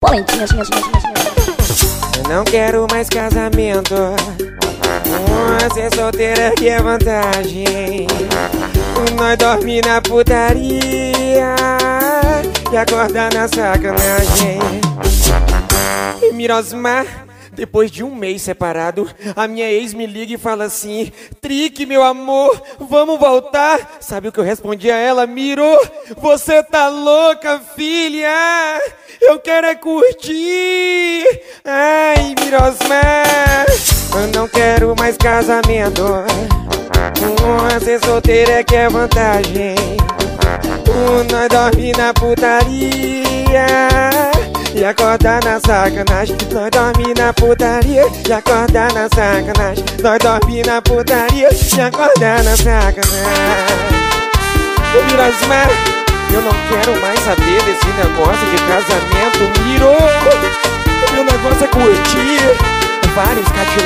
Polentinha. Eu não quero mais casamento. Ser solteira que é vantagem. Nós dormir na putaria e acordar na sacanagem. E Mirosmar, depois de um mês separado, a minha ex me liga e fala assim: Trick, meu amor, vamos voltar? Sabe o que eu respondi a ela? Miro, você tá louca, filha? Eu quero é curtir. Ai, Mirosmar, eu não quero mais casamento. Ser solteira é que é vantagem. Nós dormir na putaria e acordar na sacanagem. Nós dormir na putaria e acordar na sacanagem. Nós dormir na putaria e acordar na sacanagem. Ô Mirosmar, eu não quero mais saber desse negócio de casamento, Miro. O meu negócio é curtir vários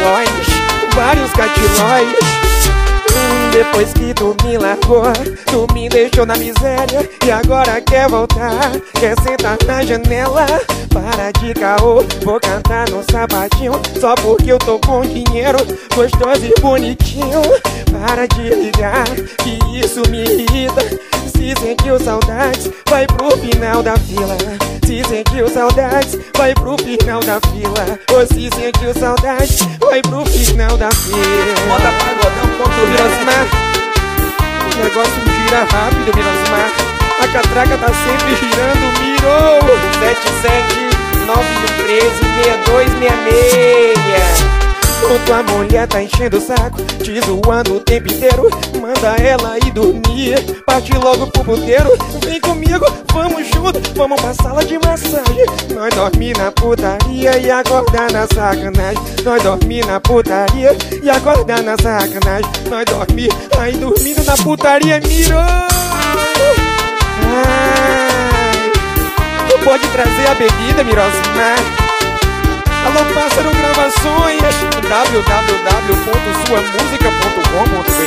catilóis. Depois que tu me largou, tu me deixou na miséria e agora quer voltar, quer sentar na janela. Para de caô, vou cantar no sapatinho só porque eu tô com dinheiro, gostoso e bonitinho. Para de ligar, que isso me irrita. Se sentiu saudades, vai pro final da fila. Se sentiu saudades, vai pro final da fila. Ou se sentiu saudades, vai pro final da fila. Bota pagodão contra o Mirosmar, o negócio gira rápido, Mirosmar. A catraca tá sempre girando, Miro. 7791136266. Tua mulher tá enchendo o saco, te zoando o tempo inteiro. Manda ela ir dormir, parte logo pro puteiro. Vem comigo, vamos junto, vamos pra sala de massagem. Nós dormir na putaria e acordar na sacanagem. Nós dormir na putaria e acordar na sacanagem. Nós dormir, aí dormindo na putaria, Miro. Ai, tu pode trazer a bebida, Mirosmar? Alô, Pássaro Gravações, www.suamusica.com.br.